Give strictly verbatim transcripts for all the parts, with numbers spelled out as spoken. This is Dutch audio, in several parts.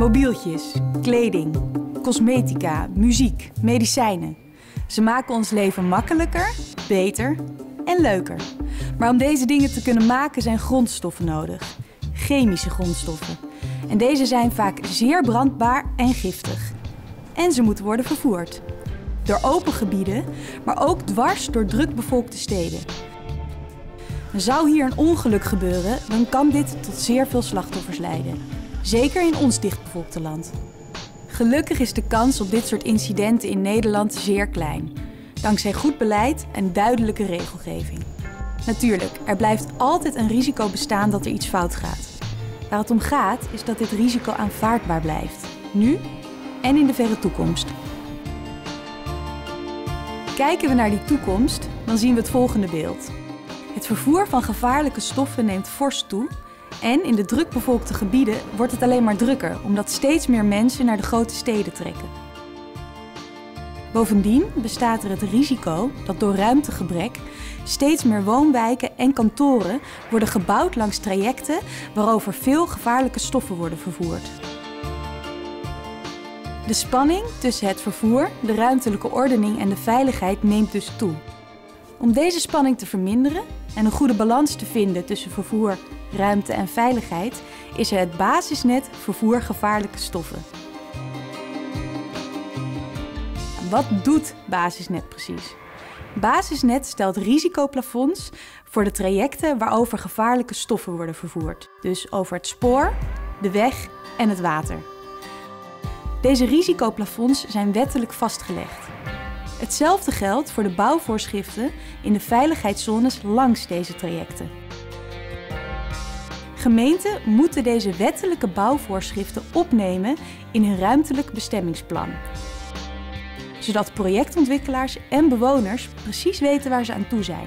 Mobieltjes, kleding, cosmetica, muziek, medicijnen. Ze maken ons leven makkelijker, beter en leuker. Maar om deze dingen te kunnen maken zijn grondstoffen nodig. Chemische grondstoffen. En deze zijn vaak zeer brandbaar en giftig. En ze moeten worden vervoerd. Door open gebieden, maar ook dwars door drukbevolkte steden. Zou hier een ongeluk gebeuren, dan kan dit tot zeer veel slachtoffers leiden. Zeker in ons dichtbevolkte land. Gelukkig is de kans op dit soort incidenten in Nederland zeer klein. Dankzij goed beleid en duidelijke regelgeving. Natuurlijk, er blijft altijd een risico bestaan dat er iets fout gaat. Waar het om gaat, is dat dit risico aanvaardbaar blijft. Nu en in de verre toekomst. Kijken we naar die toekomst, dan zien we het volgende beeld. Het vervoer van gevaarlijke stoffen neemt fors toe en in de drukbevolkte gebieden wordt het alleen maar drukker, omdat steeds meer mensen naar de grote steden trekken. Bovendien bestaat er het risico dat door ruimtegebrek steeds meer woonwijken en kantoren worden gebouwd langs trajecten waarover veel gevaarlijke stoffen worden vervoerd. De spanning tussen het vervoer, de ruimtelijke ordening en de veiligheid neemt dus toe. Om deze spanning te verminderen en een goede balans te vinden tussen vervoer, ruimte en veiligheid is er het basisnet vervoer gevaarlijke stoffen. Wat doet Basisnet precies? Basisnet stelt risicoplafonds voor de trajecten waarover gevaarlijke stoffen worden vervoerd. Dus over het spoor, de weg en het water. Deze risicoplafonds zijn wettelijk vastgelegd. Hetzelfde geldt voor de bouwvoorschriften in de veiligheidszones langs deze trajecten. Gemeenten moeten deze wettelijke bouwvoorschriften opnemen in hun ruimtelijk bestemmingsplan. Zodat projectontwikkelaars en bewoners precies weten waar ze aan toe zijn.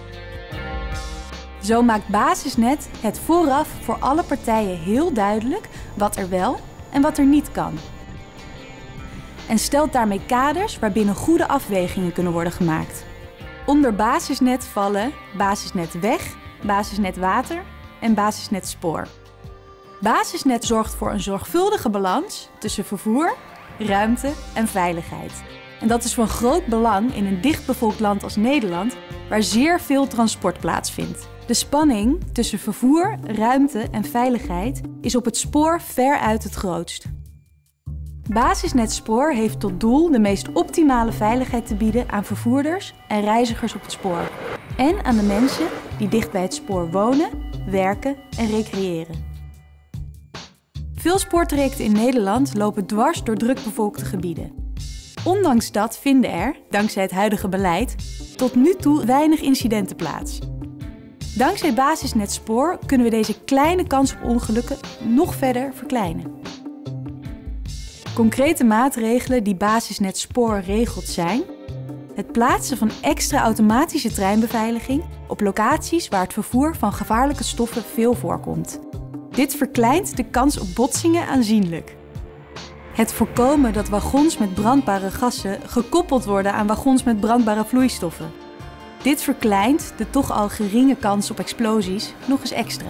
Zo maakt Basisnet het vooraf voor alle partijen heel duidelijk wat er wel en wat er niet kan. En stelt daarmee kaders waarbinnen goede afwegingen kunnen worden gemaakt. Onder Basisnet vallen Basisnet weg, Basisnet water en Basisnet spoor. Basisnet zorgt voor een zorgvuldige balans tussen vervoer, ruimte en veiligheid. En dat is van groot belang in een dichtbevolkt land als Nederland, waar zeer veel transport plaatsvindt. De spanning tussen vervoer, ruimte en veiligheid is op het spoor veruit het grootst. Basisnet spoor heeft tot doel de meest optimale veiligheid te bieden aan vervoerders en reizigers op het spoor. En aan de mensen die dicht bij het spoor wonen, werken en recreëren. Veel spoortrajecten in Nederland lopen dwars door drukbevolkte gebieden. Ondanks dat vinden er, dankzij het huidige beleid, tot nu toe weinig incidenten plaats. Dankzij Basisnet spoor kunnen we deze kleine kans op ongelukken nog verder verkleinen. Concrete maatregelen die Basisnet spoor regelt zijn: het plaatsen van extra automatische treinbeveiliging op locaties waar het vervoer van gevaarlijke stoffen veel voorkomt. Dit verkleint de kans op botsingen aanzienlijk. Het voorkomen dat wagons met brandbare gassen gekoppeld worden aan wagons met brandbare vloeistoffen. Dit verkleint de toch al geringe kans op explosies nog eens extra.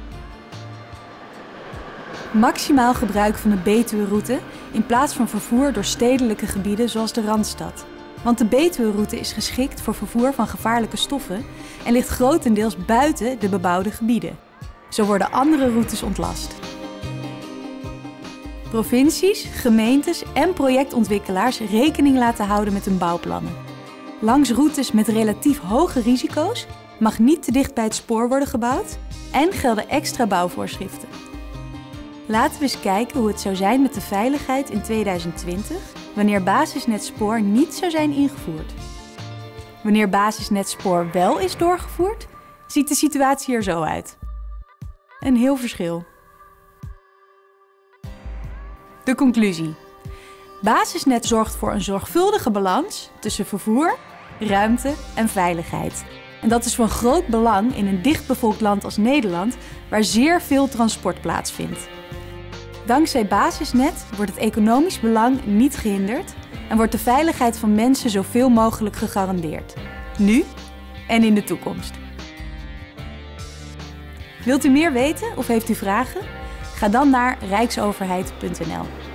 Maximaal gebruik van de Betuweroute in plaats van vervoer door stedelijke gebieden zoals de Randstad. Want de Betuweroute is geschikt voor vervoer van gevaarlijke stoffen en ligt grotendeels buiten de bebouwde gebieden. Zo worden andere routes ontlast. Provincies, gemeentes en projectontwikkelaars rekening laten houden met hun bouwplannen. Langs routes met relatief hoge risico's mag niet te dicht bij het spoor worden gebouwd en gelden extra bouwvoorschriften. Laten we eens kijken hoe het zou zijn met de veiligheid in tweeduizend twintig wanneer Basisnet spoor niet zou zijn ingevoerd. Wanneer Basisnet spoor wel is doorgevoerd, ziet de situatie er zo uit. Een heel verschil. De conclusie. Basisnet zorgt voor een zorgvuldige balans tussen vervoer, ruimte en veiligheid. En dat is van groot belang in een dichtbevolkt land als Nederland, waar zeer veel transport plaatsvindt. Dankzij Basisnet wordt het economisch belang niet gehinderd en wordt de veiligheid van mensen zoveel mogelijk gegarandeerd. Nu en in de toekomst. Wilt u meer weten of heeft u vragen? Ga dan naar rijksoverheid punt n l.